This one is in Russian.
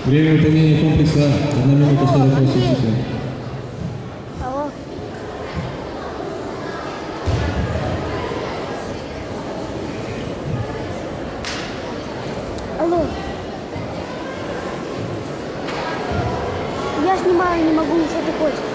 Время выполнения комплекса 1 минута 48 секунд. Алло. Алло. Я снимаю, не могу, что ты хочешь.